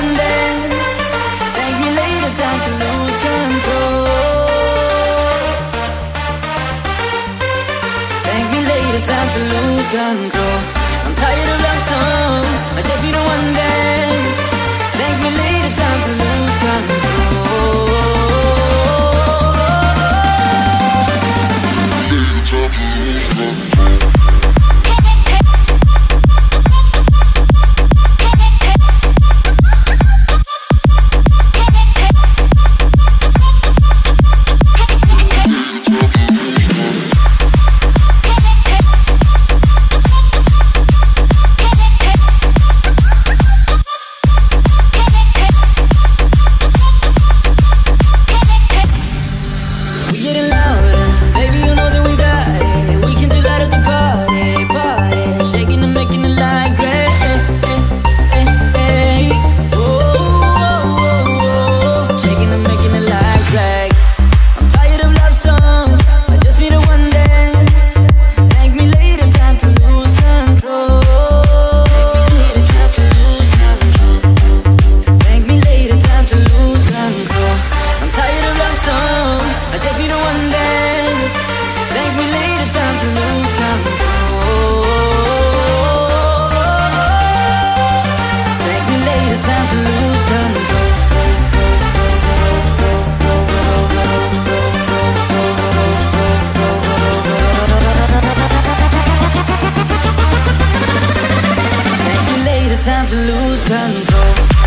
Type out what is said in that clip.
one dance. Thank me later, time to lose control. Thank me later, time to lose control. I'm tired of love songs, I just need a one dance. Thank me later, time to lose control. Time to lose control. Time to lose control.